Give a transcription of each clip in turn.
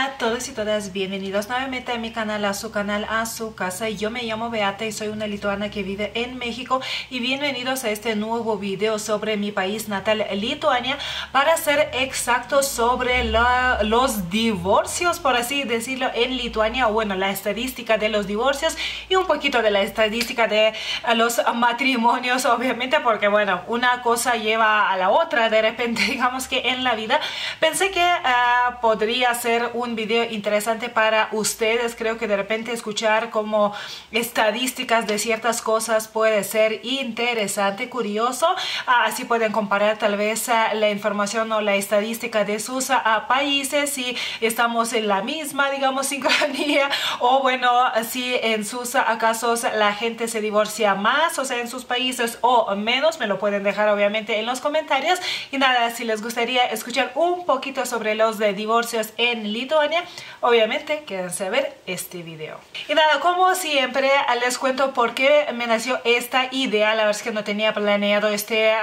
Hola a todos y todas, bienvenidos nuevamente a mi canal, a su casa. Yo me llamo Beata y soy una lituana que vive en México, y bienvenidos a este nuevo video sobre mi país natal, Lituania, para ser exactos sobre los divorcios, por así decirlo, en Lituania, o bueno, la estadística de los divorcios y un poquito de la estadística de los matrimonios, obviamente, porque bueno, una cosa lleva a la otra. De repente, digamos que en la vida pensé que podría ser un video interesante para ustedes. Creo que de repente escuchar como estadísticas de ciertas cosas puede ser interesante, curioso. Así pueden comparar tal vez la información o la estadística de sus países, si estamos en la misma, digamos, sincronía, o bueno, si en sus casos la gente se divorcia más, o sea, en sus países, o menos. Me lo pueden dejar obviamente en los comentarios. Y nada, si les gustaría escuchar un poquito sobre los divorcios en Lituania, obviamente quédense a ver este video. Y nada, como siempre les cuento por qué me nació esta idea. La verdad es que no tenía planeado este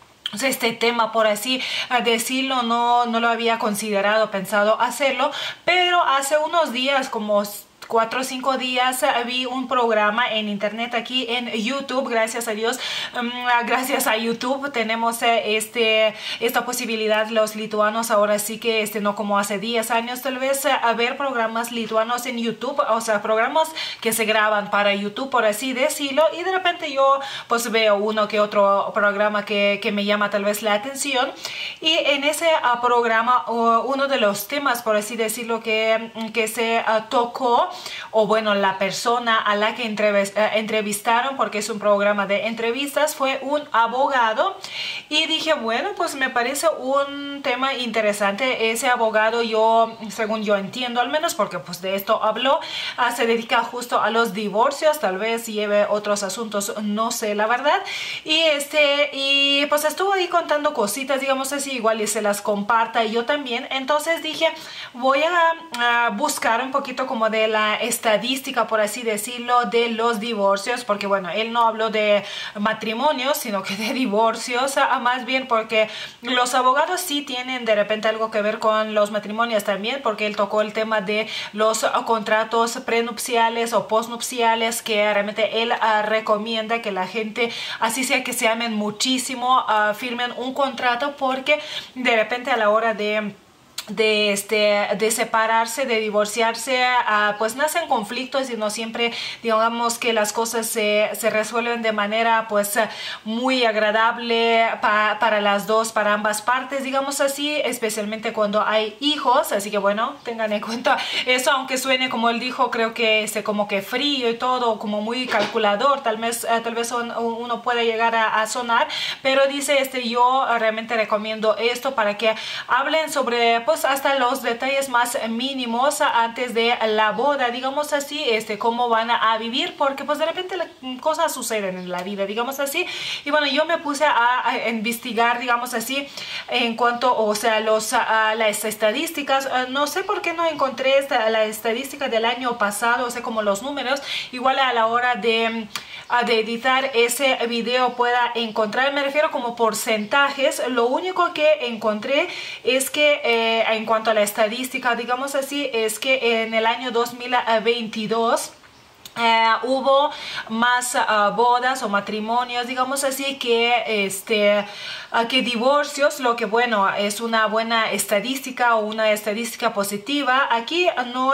tema, por así decirlo. No lo había considerado, pensado hacerlo, pero hace unos días, como 4 o 5 días, vi un programa en internet aquí en YouTube. Gracias a Dios, gracias a YouTube tenemos esta posibilidad los lituanos ahora sí que no como hace 10 años tal vez, a ver programas lituanos en YouTube, o sea, programas que se graban para YouTube, por así decirlo. Y de repente yo pues veo uno que otro programa que me llama tal vez la atención, y en ese programa uno de los temas, por así decirlo, que se tocó, o bueno, la persona a la que entrevistaron, porque es un programa de entrevistas, fue un abogado. Y dije, bueno, pues me parece un tema interesante. Ese abogado, según yo entiendo al menos, porque pues de esto habló, se dedica justo a los divorcios, tal vez lleve otros asuntos, no sé la verdad. Y pues estuvo ahí contando cositas, digamos así, igual y se las comparta yo también. Entonces dije, voy a buscar un poquito como de la estadística, por así decirlo, de los divorcios, porque bueno, él no habló de matrimonios, sino que de divorcios, más bien, porque los abogados sí tienen de repente algo que ver con los matrimonios también, porque él tocó el tema de los contratos prenupciales o postnupciales, que realmente él recomienda que la gente, así sea que se amen muchísimo, firmen un contrato, porque de repente a la hora de separarse, de divorciarse, pues nacen conflictos, y no siempre digamos que las cosas se resuelven de manera pues muy agradable para las dos, para ambas partes, digamos así, especialmente cuando hay hijos. Así que bueno, tengan en cuenta eso, aunque suene, como él dijo, creo que como que frío y todo, como muy calculador, tal vez uno puede llegar a sonar, pero dice yo realmente recomiendo esto para que hablen sobre pues hasta los detalles más mínimos antes de la boda, digamos así, cómo van a vivir, porque pues de repente cosas suceden en la vida, digamos así. Y bueno, yo me puse a investigar, digamos así, en cuanto, o sea, las estadísticas. No sé por qué no encontré la estadística del año pasado, o sea, como los números, igual a la hora de editar ese video pueda encontrar, me refiero como porcentajes. Lo único que encontré es que en cuanto a la estadística, digamos así, es que en el año 2022 hubo más bodas o matrimonios, digamos así, que divorcios, lo que bueno, es una buena estadística, o una estadística positiva. Aquí no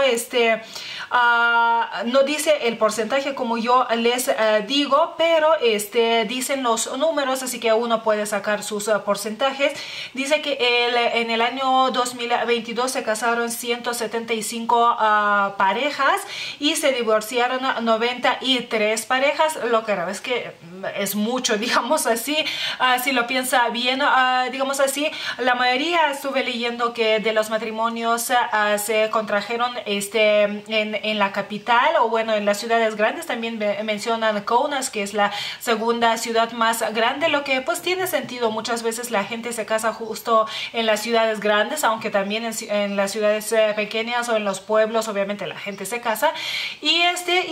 no dice el porcentaje como yo les digo, pero dicen los números, así que uno puede sacar sus porcentajes. Dice que en el año 2022 se casaron 175 parejas y se divorciaron 93 parejas, lo que es que es mucho, digamos así, si lo piensa bien, digamos así. La mayoría, estuve leyendo, que de los matrimonios se contrajeron en la capital, o bueno, en las ciudades grandes. También mencionan Kaunas, que es la segunda ciudad más grande, lo que pues tiene sentido. Muchas veces la gente se casa justo en las ciudades grandes, aunque también en las ciudades pequeñas o en los pueblos obviamente la gente se casa. Y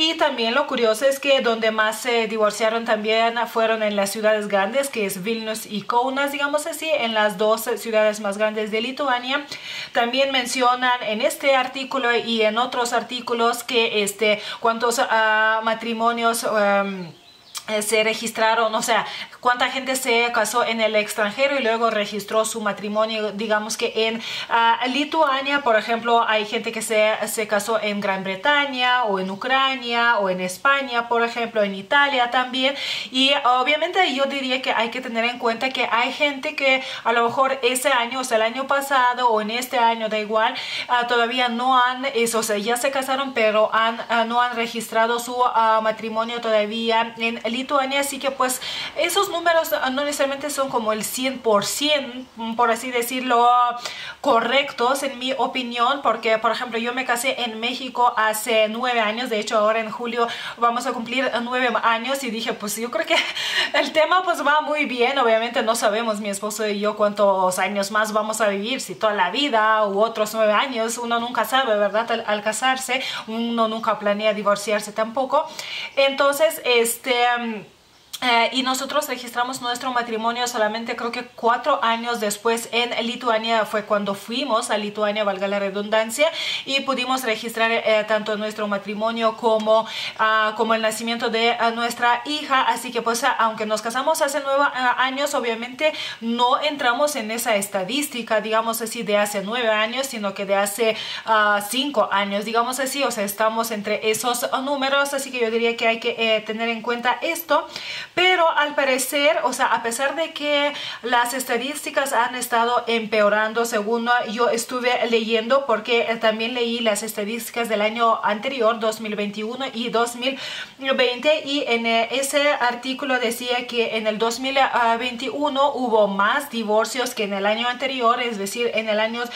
Y también lo curioso es que donde más se divorciaron también fueron en las ciudades grandes, que es Vilnius y Kaunas, digamos así, en las dos ciudades más grandes de Lituania. También mencionan en este artículo y en otros artículos que cuántos matrimonios se registraron, o sea, cuánta gente se casó en el extranjero y luego registró su matrimonio, digamos que en Lituania. Por ejemplo, hay gente que se casó en Gran Bretaña o en Ucrania o en España, por ejemplo, en Italia también. Y obviamente yo diría que hay que tener en cuenta que hay gente que a lo mejor ese año, o sea, el año pasado o en este año, da igual, todavía no han, o sea, ya se casaron, pero no han registrado su matrimonio todavía en Lituania. Así que pues esos números no necesariamente son como el 100%, por así decirlo, correctos en mi opinión, porque por ejemplo yo me casé en México hace 9 años, de hecho ahora en julio vamos a cumplir 9 años y dije pues yo creo que el tema pues va muy bien. Obviamente no sabemos mi esposo y yo cuántos años más vamos a vivir, si toda la vida u otros 9 años, uno nunca sabe, ¿verdad? Al casarse uno nunca planea divorciarse tampoco. Entonces y nosotros registramos nuestro matrimonio solamente creo que 4 años después en Lituania. Fue cuando fuimos a Lituania, valga la redundancia, y pudimos registrar tanto nuestro matrimonio como el nacimiento de nuestra hija. Así que pues aunque nos casamos hace 9 años, obviamente no entramos en esa estadística, digamos así, de hace 9 años, sino que de hace 5 años, digamos así. O sea, estamos entre esos números, así que yo diría que hay que tener en cuenta esto. Pero al parecer, o sea, a pesar de que las estadísticas han estado empeorando, según yo estuve leyendo, porque también leí las estadísticas del año anterior, 2021 y 2020, y en ese artículo decía que en el 2021 hubo más divorcios que en el año anterior, es decir, en el año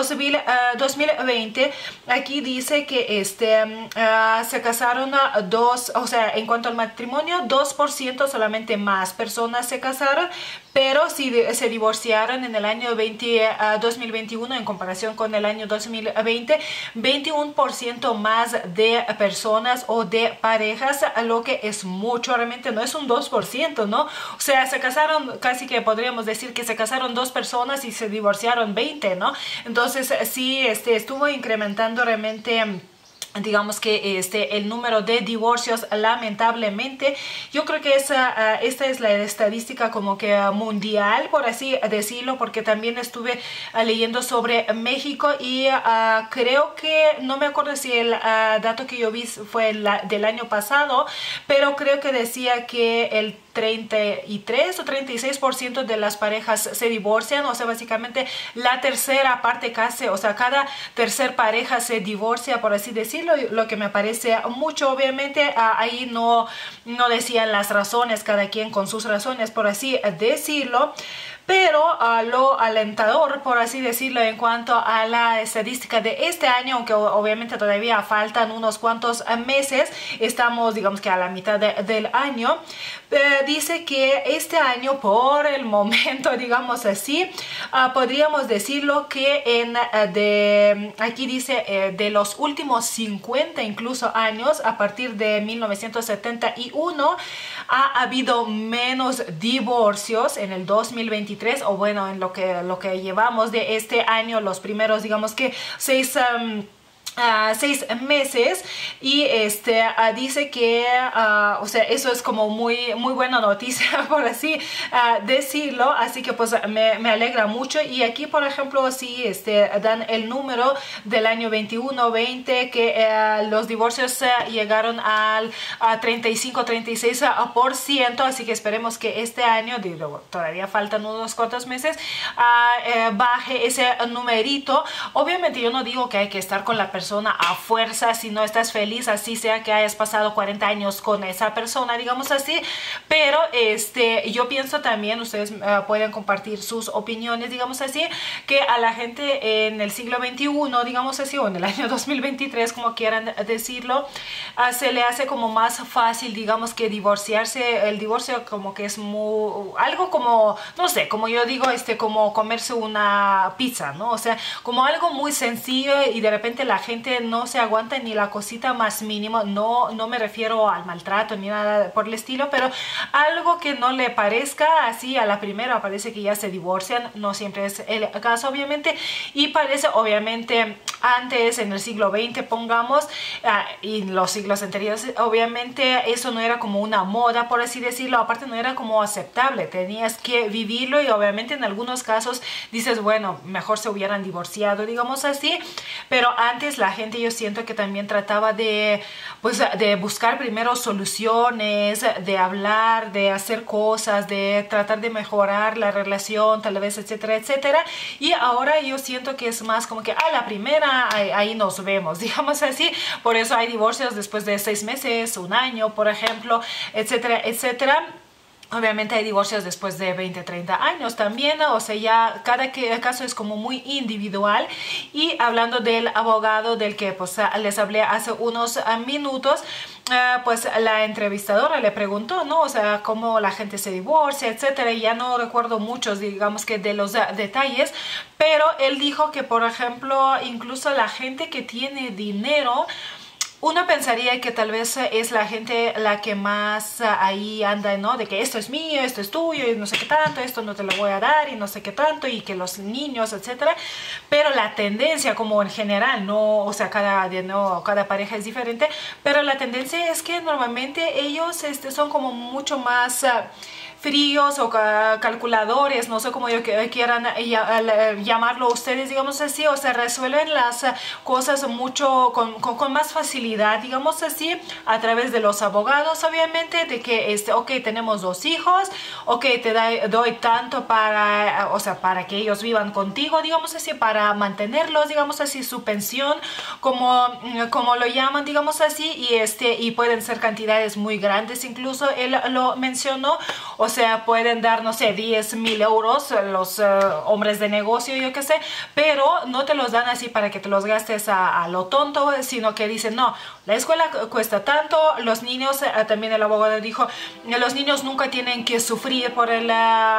2020. Aquí dice que se casaron o sea, en cuanto al matrimonio, 2% solamente más personas se casaron, pero si se divorciaron en el año 2021 en comparación con el año 2020, 21% más de personas o de parejas, lo que es mucho, realmente no es un 2%, ¿no? O sea, se casaron, casi que podríamos decir que se casaron 2 personas y se divorciaron 20, ¿no? Entonces sí, estuvo incrementando realmente, digamos que el número de divorcios, lamentablemente. Yo creo que esta es la estadística como que mundial, por así decirlo, porque también estuve leyendo sobre México y creo que, no me acuerdo si el dato que yo vi fue del año pasado, pero creo que decía que el 33 o 36% de las parejas se divorcian. O sea, básicamente la tercera parte casi, o sea, cada tercer pareja se divorcia, por así decirlo, lo que me parece mucho. Obviamente ahí no decían las razones, cada quien con sus razones, por así decirlo. Pero lo alentador, por así decirlo, en cuanto a la estadística de este año, aunque obviamente todavía faltan unos cuantos meses, estamos digamos que a la mitad del año, dice que este año por el momento, digamos así, podríamos decirlo que aquí dice de los últimos 50 incluso años, a partir de 1971, ha habido menos divorcios en el 2023, o bueno, en lo que llevamos de este año, los primeros, digamos que 6 meses. Y dice que o sea, eso es como muy buena noticia, por así decirlo. Así que pues me alegra mucho. Y aquí por ejemplo sí dan el número del año 21-20, que los divorcios llegaron al 35-36%. Así que esperemos que este año, digo, todavía faltan unos cuantos meses, baje ese numerito. Obviamente yo no digo que hay que estar con la persona a fuerza si no estás feliz, así sea que hayas pasado 40 años con esa persona, digamos así. Pero yo pienso también, ustedes pueden compartir sus opiniones, digamos así, que a la gente en el siglo XXI, digamos así, o en el año 2023, como quieran decirlo, se le hace como más fácil, digamos, que divorciarse. El divorcio como que es algo como, no sé, como yo digo, como comerse una pizza, ¿no? O sea, como algo muy sencillo, y de repente la gente gente no se aguanta ni la cosita más mínimo. No me refiero al maltrato ni nada por el estilo, pero algo que no le parezca así a la primera, parece que ya se divorcian. No siempre es el caso, obviamente, y parece, obviamente, antes, en el siglo XX, pongamos, y los siglos anteriores, obviamente eso no era como una moda, por así decirlo. Aparte, no era como aceptable, tenías que vivirlo, y obviamente en algunos casos dices, bueno, mejor se hubieran divorciado, digamos así. Pero antes la gente, yo siento que también trataba de, pues, de buscar primero soluciones, de hablar, de hacer cosas, de tratar de mejorar la relación, tal vez, etcétera, etcétera. Y ahora yo siento que es más como que a la primera, ahí nos vemos, digamos así. Por eso hay divorcios después de 6 meses, un año, por ejemplo, etcétera, etcétera. Obviamente hay divorcios después de 20, 30 años también, o sea, ya cada caso es como muy individual. Y hablando del abogado del que pues les hablé hace unos minutos, pues la entrevistadora le preguntó, ¿no? O sea, cómo la gente se divorcia, etcétera. Y ya no recuerdo muchos, digamos que de los detalles, pero él dijo que, por ejemplo, incluso la gente que tiene dinero, uno pensaría que tal vez es la gente la que más ahí anda, ¿no? De que esto es mío, esto es tuyo, y no sé qué tanto, esto no te lo voy a dar, y no sé qué tanto, y que los niños, etcétera. Pero la tendencia, como en general, no, o sea, cada pareja es diferente, pero la tendencia es que normalmente ellos son como mucho más fríos o calculadores, no sé cómo quieran llamarlo ustedes, digamos así. O sea, resuelven las cosas mucho con más facilidad, digamos así, a través de los abogados, obviamente, de que ok, tenemos 2 hijos, ok, doy tanto para, o sea, para que ellos vivan contigo, digamos así, para mantenerlos, digamos así, su pensión, como lo llaman, digamos así. Y pueden ser cantidades muy grandes, incluso él lo mencionó. O sea, pueden dar, no sé, 10,000 euros los hombres de negocio, yo qué sé, pero no te los dan así para que te los gastes a lo tonto, sino que dicen, no, la escuela cuesta tanto, los niños, también el abogado dijo, los niños nunca tienen que sufrir por el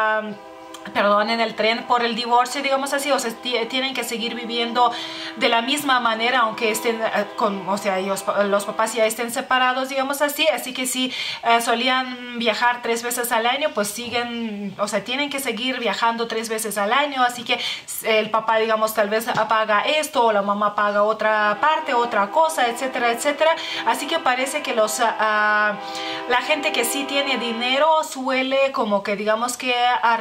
tren por el divorcio, digamos así. O sea, tienen que seguir viviendo de la misma manera, aunque estén o sea, los papás ya estén separados, digamos así. Así que si solían viajar 3 veces al año, pues siguen, o sea, tienen que seguir viajando 3 veces al año. Así que el papá, digamos, tal vez paga esto, o la mamá paga otra parte, otra cosa, etcétera, etcétera. Así que parece que la gente que sí tiene dinero suele como que, digamos que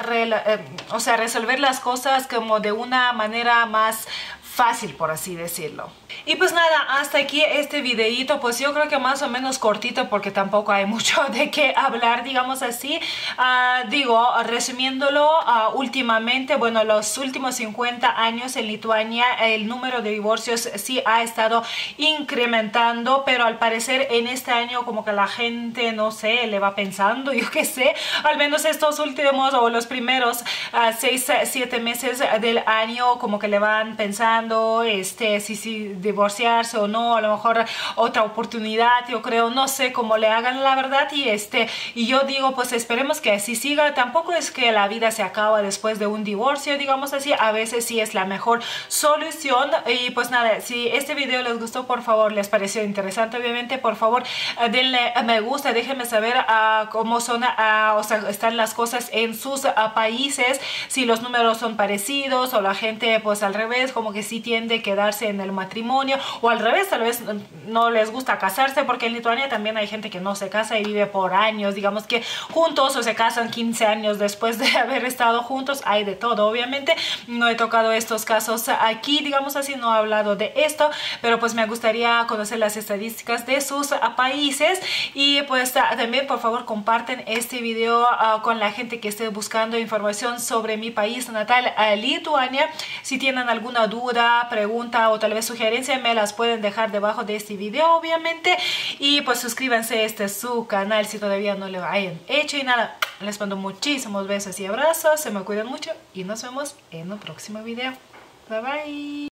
o sea, resolver las cosas como de una manera más fácil, por así decirlo. Y pues nada, hasta aquí este videito. Pues yo creo que más o menos cortito, porque tampoco hay mucho de qué hablar, digamos así. Digo, resumiéndolo, últimamente, bueno, los últimos 50 años en Lituania el número de divorcios sí ha estado incrementando, pero al parecer en este año como que la gente, no sé, le va pensando, yo qué sé, al menos estos últimos o los primeros 6, 7 meses del año, como que le van pensando si divorciarse o no, a lo mejor otra oportunidad, yo creo, no sé cómo le hagan, la verdad. Y yo digo, pues esperemos que así siga. Tampoco es que la vida se acaba después de un divorcio, digamos así, a veces sí es la mejor solución. Y pues nada, si este video les gustó, por favor, les pareció interesante, obviamente, por favor, denle me gusta, déjenme saber cómo son, o sea, están las cosas en sus países, si los números son parecidos, o la gente pues al revés, como que sí tiende a quedarse en el matrimonio, o al revés, tal vez no les gusta casarse, porque en Lituania también hay gente que no se casa y vive por años, digamos que juntos, o se casan 15 años después de haber estado juntos. Hay de todo, obviamente. No he tocado estos casos aquí, digamos así, no he hablado de esto, pero pues me gustaría conocer las estadísticas de sus países. Y pues también, por favor, comparten este video con la gente que esté buscando información sobre mi país natal, Lituania. Si tienen alguna duda, pregunta o tal vez sugerencia, me las pueden dejar debajo de este video, obviamente. Y pues suscríbanse, este es su canal si todavía no lo hayan hecho. Y nada, les mando muchísimos besos y abrazos, se me cuidan mucho y nos vemos en un próximo video. Bye bye.